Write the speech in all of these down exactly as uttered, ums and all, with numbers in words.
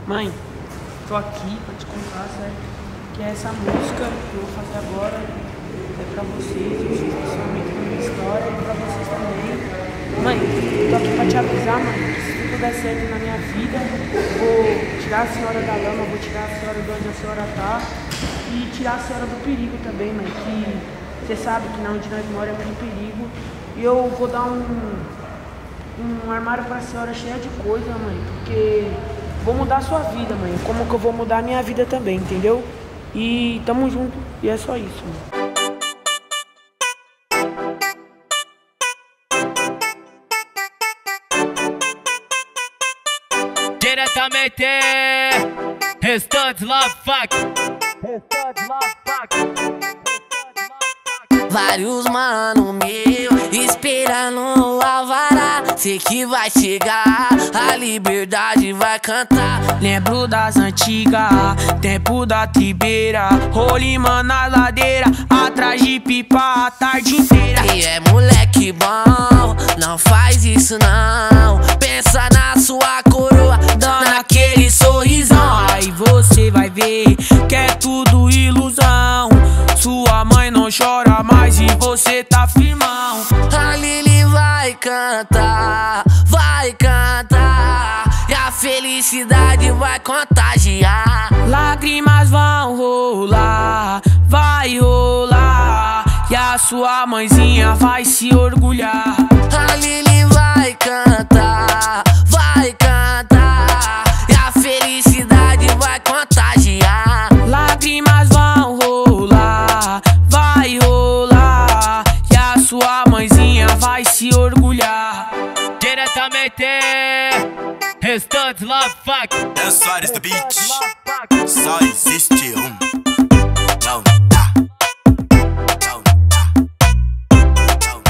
Mãe, tô aqui pra te contar, sério, que essa música que eu vou fazer agora é pra vocês, vocês principalmente com a minha história e pra vocês também. Mãe, tô aqui pra te avisar, mãe, que se tudo der certo na minha vida, vou tirar a senhora da lama, vou tirar a senhora de onde a senhora tá e tirar a senhora do perigo também, mãe, que você sabe que na onde nós moramos é muito perigo. E eu vou dar um, um armário pra senhora cheio de coisa, mãe, porque vou mudar a sua vida, mãe, como que eu vou mudar a minha vida também, entendeu? E tamo junto, e é só isso, mãe. Diretamente, Restante Love Fuck. Restante Love Fuck. Vários mano meu esperando o alvará. Sei que vai chegar, a liberdade vai cantar. Lembro das antigas, tempo da tribeira, rolimã na ladeira, atrás de pipa a tarde inteira. E é moleque bom, não faz isso não. Pensa na sua coroa, dando aquele sorrisão. Aí você vai ver que é tudo ilusão. Sua mãe não chora mais e você tá firmão. A Lili vai cantar, vai cantar, e a felicidade vai contagiar. Lágrimas vão rolar, vai rolar, e a sua mãezinha vai se orgulhar. A Lili vai cantar, vai cantar, e a felicidade vai contagiar. Lágrimas vão rolar, vai rolar, e a sua mãezinha vai se orgulhar. Diretamente, Restante Love Fuck. É só the beat. Só existe um. Não dá. Não dá. Não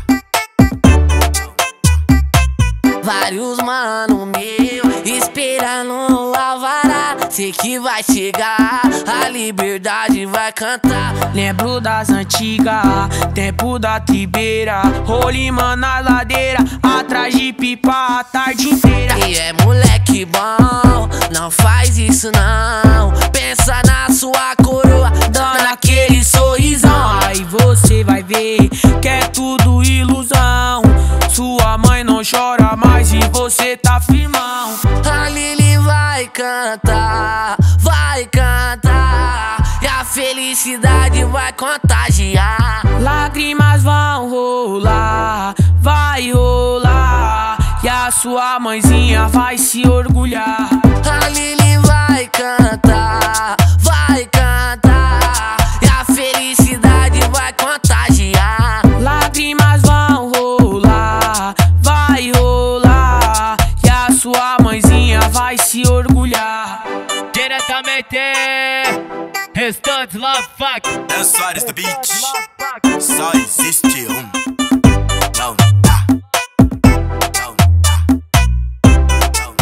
dá. Vários mano meu esperando o alvará. Sei que vai chegar, a liberdade vai cantar. Lembro das antigas, tempo da tribeira, rolimã na ladeira, atrás de pipa a tarde inteira. E é moleque bom, não faz isso não. Pensa na sua coroa, dando aquele sorrisão. Aí você vai ver que é tudo ilusão. Sua mãe não chora mais e você tá firmão. A Lili vai cantar, vai cantar, e a felicidade vai contagiar. Lágrimas vão rolar, vai rolar, e a sua mãezinha vai se orgulhar. A Lili vai cantar, vai cantar, e a felicidade vai contagiar. Lágrimas vão rolar, vai rolar, e a sua mãezinha vai se orgulhar. Diretamente, Restante Love Fuck. É só the beat. Só existe um. Não dá. Não dá. Não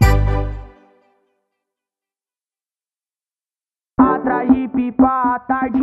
dá. Atrás de pipa a tarde